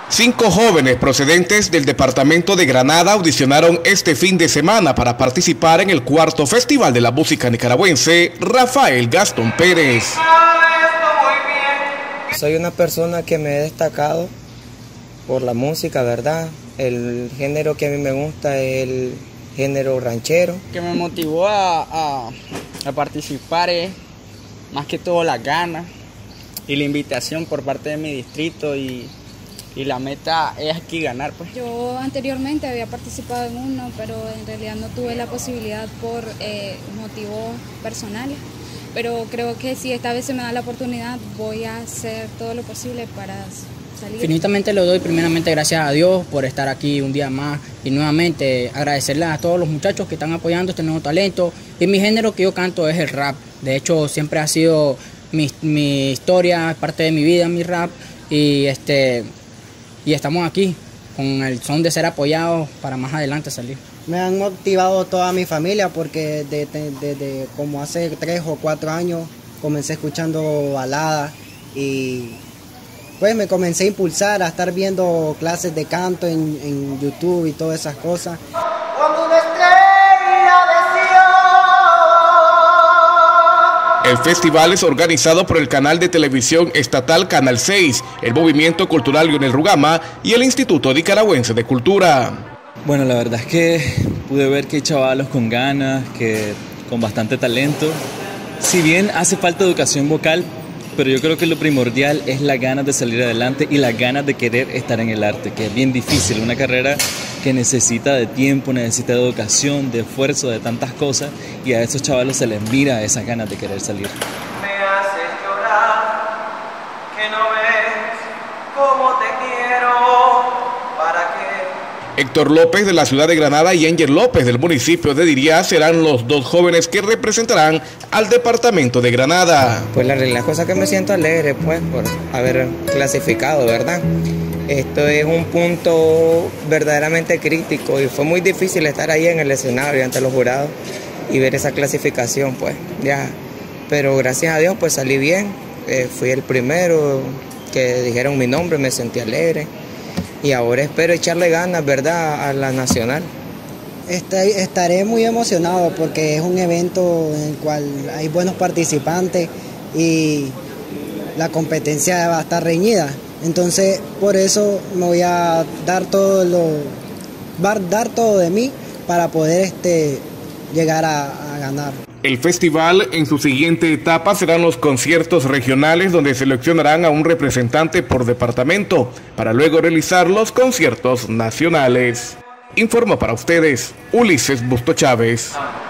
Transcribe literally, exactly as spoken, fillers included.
Cinco jóvenes procedentes del departamento de Granada audicionaron este fin de semana para participar en el cuarto Festival de la Música Nicaragüense Rafael Gastón Pérez. Soy una persona que me he destacado por la música, ¿verdad? El género que a mí me gusta es el género ranchero. Que me motivó a, a, a participar es más que todo las ganas y la invitación por parte de mi distrito y, y la meta es aquí ganar, pues. Yo anteriormente había participado en uno, pero en realidad no tuve la posibilidad por eh, motivos personales. Pero creo que si esta vez se me da la oportunidad, voy a hacer todo lo posible para salir. Infinitamente le doy primeramente gracias a Dios por estar aquí un día más y nuevamente agradecerle a todos los muchachos que están apoyando este nuevo talento. Y mi género que yo canto es el rap. De hecho, siempre ha sido mi, mi historia, parte de mi vida, mi rap. Y, este, y estamos aquí con el son de ser apoyados para más adelante salir. Me han motivado toda mi familia porque desde de, de, de, como hace tres o cuatro años comencé escuchando baladas y pues me comencé a impulsar a estar viendo clases de canto en, en YouTube y todas esas cosas. Como una estrella de Sion. El festival es organizado por el canal de televisión estatal Canal seis, el Movimiento Cultural Lionel Rugama y el Instituto Nicaragüense de Cultura. Bueno, la verdad es que pude ver que hay chavalos con ganas, que con bastante talento. Si bien hace falta educación vocal, pero yo creo que lo primordial es las ganas de salir adelante y las ganas de querer estar en el arte, que es bien difícil, una carrera que necesita de tiempo, necesita de educación, de esfuerzo, de tantas cosas, y a esos chavalos se les mira esas ganas de querer salir. Me haces llorar, que no ves cómo te quiero, ¿para qué? Héctor López de la ciudad de Granada y Ángel López del municipio de Diría serán los dos jóvenes que representarán al departamento de Granada. Pues la realidad es cosa que me siento alegre pues por haber clasificado, ¿verdad? Esto es un punto verdaderamente crítico y fue muy difícil estar ahí en el escenario ante los jurados y ver esa clasificación pues ya. Pero gracias a Dios pues salí bien, eh, fui el primero que dijeron mi nombre, me sentí alegre. Y ahora espero echarle ganas, ¿verdad?, a la nacional. Estaré muy emocionado porque es un evento en el cual hay buenos participantes y la competencia va a estar reñida. Entonces, por eso me voy a dar todo lo, dar todo de mí para poder este, llegar a, a ganar. El festival en su siguiente etapa serán los conciertos regionales donde seleccionarán a un representante por departamento para luego realizar los conciertos nacionales. Informa para ustedes Ulises Busto Chávez.